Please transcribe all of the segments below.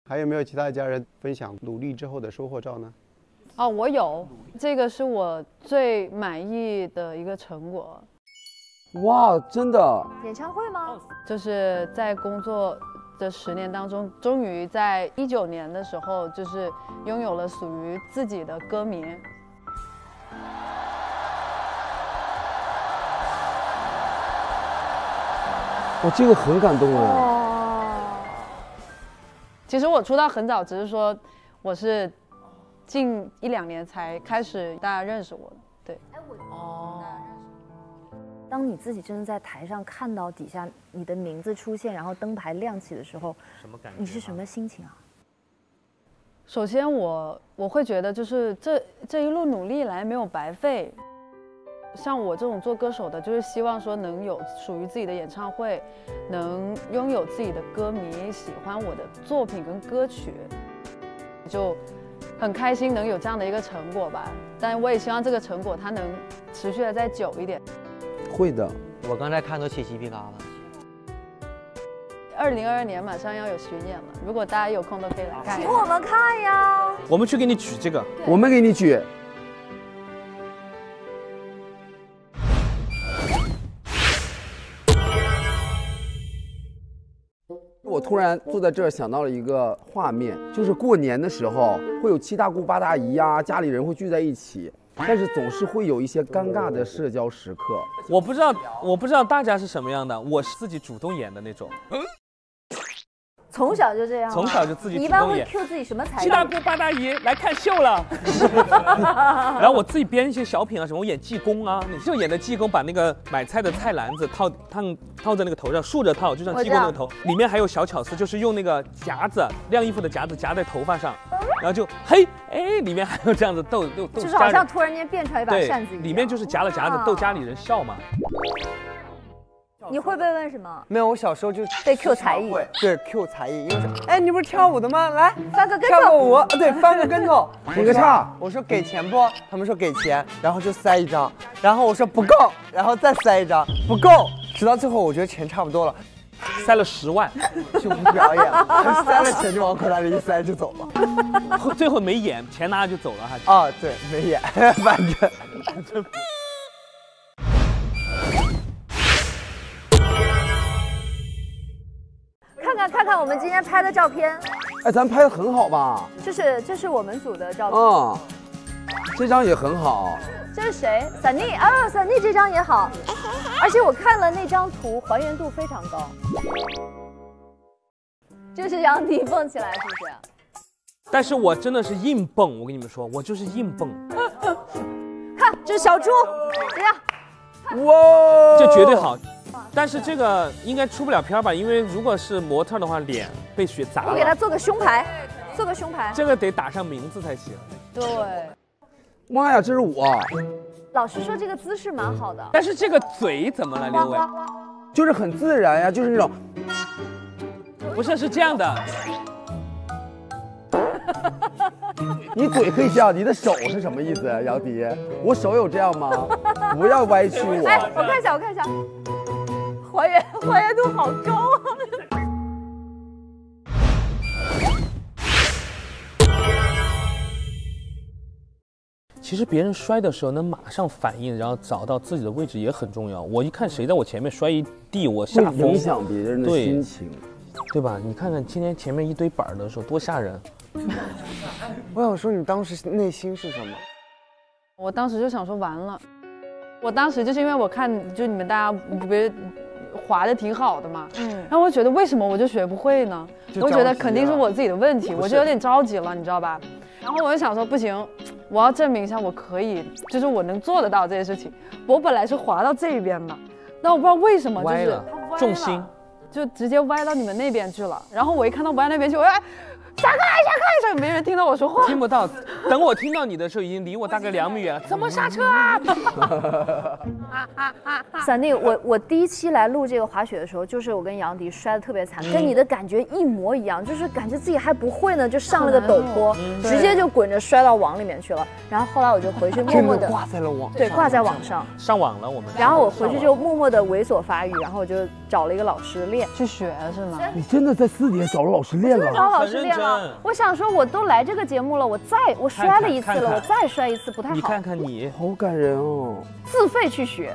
还有没有其他家人分享努力之后的收获照呢？ 哦，我有，这个是我最满意的一个成果。 哇，真的！ 演唱会吗？ 就是在工作的10年当中，终于在19年的时候，就是拥有了属于自己的歌迷。 哇，这个很感动哎。 其实我出道很早，只是说我是近1、2年才开始大家认识我的。对。 哦。当你自己真的在台上看到底下你的名字出现，然后灯牌亮起的时候， 什么感觉？ 你是什么心情啊？ 首先我会觉得，就是这一路努力来没有白费。像我这种做歌手的，就是希望说能有属于自己的演唱会，能拥有自己的歌迷喜欢我的作品跟歌曲，就很开心能有这样的一个成果吧。但我也希望这个成果它能持续的再久一点。 会的， 我刚才看都起鸡皮疙瘩了。 2022年马上要有巡演了，如果大家有空都可以来看。 请我们看呀！ 我们去给你举这个， 我们给你举。我突然坐在这儿想到了一个画面，就是过年的时候会有7大姑8大姨呀，家里人会聚在一起，但是总是会有一些尴尬的社交时刻。 我不知道大家是什么样的，我是自己主动演的那种。 从小就这样， 从小就自己主动演。 你一般会 Q 自己什么才艺？ 7大姑8大姨来看秀了。然后我自己编一些小品啊，什么我演济公啊，你就演的济公，把那个买菜的菜篮子套在那个头上，竖着套，就像济公那个头。里面还有小巧思，就是用那个夹子晾衣服的夹子夹在头发上，然后就嘿哎，里面还有这样子逗， 就是好像突然间变出来一把扇子一样。 里面就是夹了夹子逗家里人笑嘛。 你会被问什么？ 没有，我小时候就被 Q 才艺， 对 Q 才艺，因为说，哎，你不是跳舞的吗？来翻个跟跳个头， 舞，对，翻个跟头， 劈个叉。 我说给钱不？他们说给钱，然后就塞一张，然后我说不够，然后再塞一张，不够，直到最后我觉得钱差不多了， 塞了10万， 就不表演了，塞了钱就往口袋里一塞就走了， 最后没演，钱拿了就走了还。 啊，对，没演，反正。 看看我们今天拍的照片， 哎，咱拍的很好吧？ 这是我们组的照片。 嗯，这张也很好。 这是谁？伞妮啊，伞妮这张也好，而且我看了那张图，还原度非常高。这是杨迪蹦起来，是不是？ 但是我真的是硬蹦，我跟你们说，我就是硬蹦。 看，这是小猪，怎样？ 哇， 这绝对好。但是这个应该出不了片吧？因为如果是模特的话，脸被血砸了。 我给他做个胸牌，做个胸牌。 这个得打上名字才行。 对。 妈呀，这是我！ 老实说，这个姿势蛮好的。 但是这个嘴怎么了，刘伟？ 就是很自然呀，就是那种。 不是，是这样的。 你嘴可以这样，你的手是什么意思，杨迪？我手有这样吗？不要歪曲我。 哎，我看一下，我看一下，还原度好高啊！ 其实别人摔的时候能马上反应，然后找到自己的位置也很重要。我一看谁在我前面摔一地，我吓疯。 影响别人的心情， 对吧？你看看今天前面一堆板的时候多吓人。 我想说，你当时内心是什么？ 我当时就想说完了，我当时就是因为我看就你们大家别滑的挺好的嘛，然后我觉得为什么我就学不会呢？我觉得肯定是我自己的问题，我就有点着急了，你知道吧？然后我就想说不行，我要证明一下我可以，就是我能做得到这件事情。我本来是滑到这边的，但我不知道为什么就是它歪了， 重心就直接歪到你们那边去了。然后我一看到歪那边去，我要闪开，没人听到我说话， 听不到。 等我听到你的时候，已经离我大概2米远了。怎么刹车啊？ 闪电，我第一期来录这个滑雪的时候，就是我跟杨迪摔得特别惨，跟你的感觉一模一样，就是感觉自己还不会呢，就上了个陡坡，直接就滚着摔到网里面去了。然后后来我就回去默默的挂在了网， 对，挂在网上， 上网了我们。 然后我回去就默默的猥琐发育，然后我就找了一个老师练， 去学是吗？ 你真的在私底下找了老师练了？ 找老师练了。我想说，我都来这个节目了，我摔了一次了，我再摔一次不太好。 你看看你， 好感人哦！ 自费去学。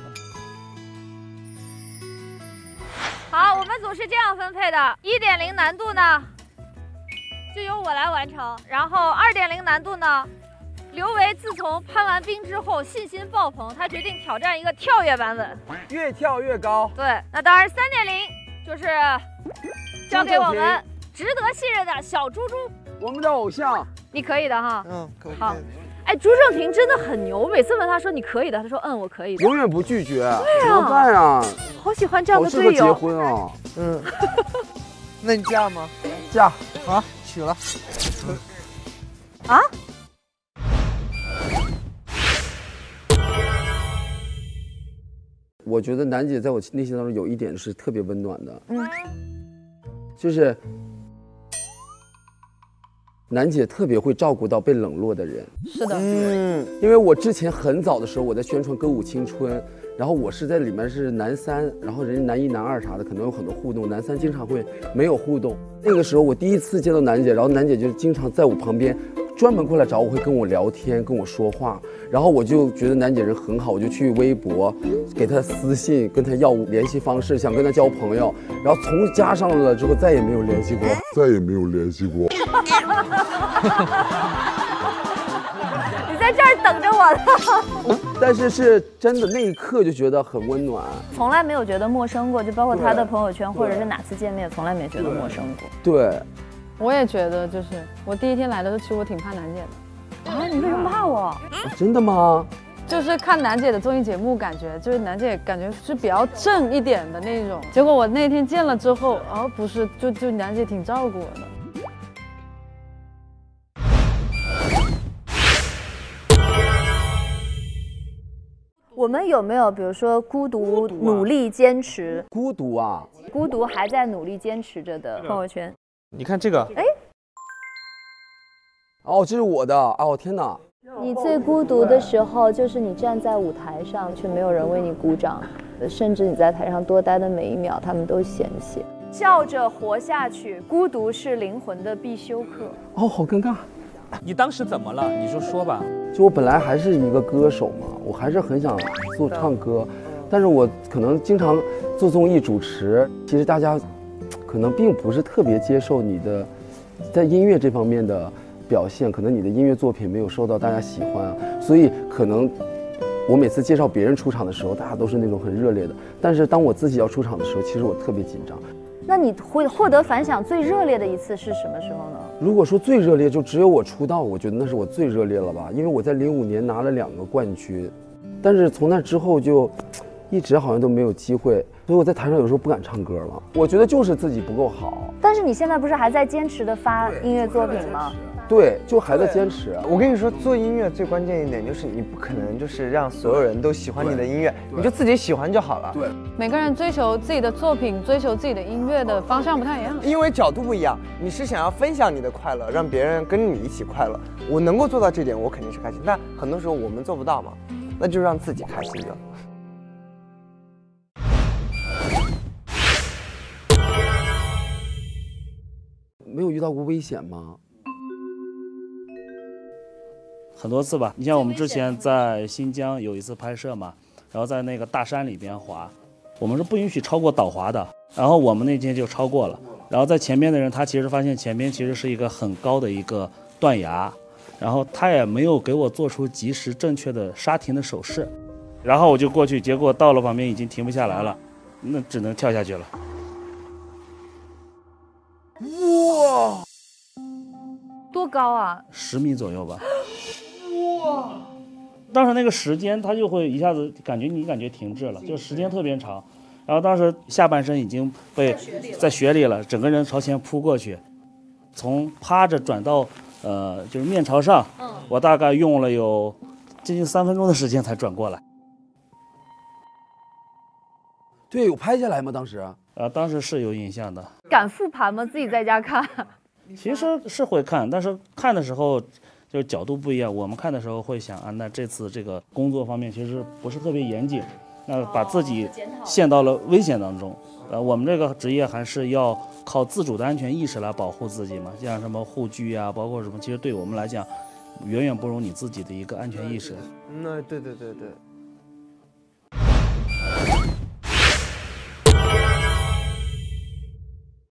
好，我们组是这样分配的：1.0难度呢，就由我来完成；然后2.0难度呢，刘维自从攀完冰之后信心爆棚，他决定挑战一个跳跃版本， 越跳越高。 对，那当然3.0就是交给我们值得信任的小猪猪， 我们的偶像， 你可以的哈。 可以。 好。哎，朱正廷真的很牛，每次问他说你可以的，他说我可以的， 永远不拒绝。 对怎么办呀？ 好喜欢这样的队友。 好适合结婚啊。 那你嫁吗？ 嫁。 好，娶了。 啊？ 我觉得楠姐在我内心当中有一点是特别温暖的，就是楠姐特别会照顾到被冷落的人。 是的， 因为我之前很早的时候我在宣传歌舞青春，然后我是在里面是男3，然后人家男1、男2啥的可能有很多互动，男3经常会没有互动。那个时候我第一次见到楠姐，然后楠姐就经常在我旁边专门过来找我，会跟我聊天，跟我说话，然后我就觉得楠姐人很好，我就去微博给她私信，跟她要联系方式，想跟她交朋友，然后从加上了之后再也没有联系过。 你在这儿等着我呢。 但是是真的那一刻就觉得很温暖， 从来没有觉得陌生过，就包括他的朋友圈或者是哪次见面，从来没觉得陌生过。 对， 我也觉得，就是我第一天来的时候，其实我挺怕楠姐的。 啊，你为什么怕我？ 真的吗？ 就是看楠姐的综艺节目，感觉就是楠姐感觉是比较正一点的那种。结果我那天见了之后，不是，就楠姐挺照顾我的。 我们有没有比如说孤独努力坚持？ 孤独啊， 孤独还在努力坚持着的朋友圈？ 你看这个， 哦，这是我的，哦天哪！ 你最孤独的时候，就是你站在舞台上，却没有人为你鼓掌，甚至你在台上多待的每一秒，他们都嫌弃。笑着活下去，孤独是灵魂的必修课。 哦，好尴尬。 你当时怎么了？你就说吧。 就我本来还是一个歌手嘛，我还是很想做唱歌，但是我可能经常做综艺主持，其实大家可能并不是特别接受你的在音乐这方面的表现，可能你的音乐作品没有受到大家喜欢，所以可能我每次介绍别人出场的时候，大家都是那种很热烈的，但是当我自己要出场的时候，其实我特别紧张。 那你获得反响最热烈的一次是什么时候呢？ 如果说最热烈，就只有我出道，我觉得那是我最热烈了吧，因为我在05年拿了2个冠军，但是从那之后就一直好像都没有机会，所以我在台上有时候不敢唱歌了。我觉得就是自己不够好。 但是你现在不是还在坚持的发音乐作品吗？ 对，就还在坚持。 我跟你说，做音乐最关键一点就是你不可能就是让所有人都喜欢你的音乐，你就自己喜欢就好了。 对， 每个人追求自己的作品、追求自己的音乐的方向不太一样， 因为角度不一样。你是想要分享你的快乐，让别人跟你一起快乐。我能够做到这点，我肯定是开心。但很多时候我们做不到嘛，那就让自己开心就好。 没有遇到过危险吗？ 很多次吧，你像我们之前在新疆有一次拍摄嘛，然后在那个大山里边滑，我们是不允许超过导滑的，然后我们那天就超过了，然后在前面的人他其实发现前面其实是一个很高的一个断崖，然后他也没有给我做出及时正确的刹停的手势，然后我就过去，结果到了旁边已经停不下来了，那只能跳下去了。 哇， 多高啊 ？10米左右吧。哇！当时那个时间，它就会一下子感觉停滞了，就时间特别长。然后当时下半身已经被在雪里了，整个人朝前扑过去，从趴着转到就是面朝上，我大概用了有接近3分钟的时间才转过来。 对，有拍下来吗？当时？ 当时是有影像的。 敢复盘吗？自己在家看？ 其实是会看，但是看的时候就是角度不一样。我们看的时候会想啊，那这次这个工作方面其实不是特别严谨，那把自己陷到了危险当中。我们这个职业还是要靠自主的安全意识来保护自己嘛，像什么护具啊，包括什么，其实对我们来讲，远远不如你自己的一个安全意识。 对。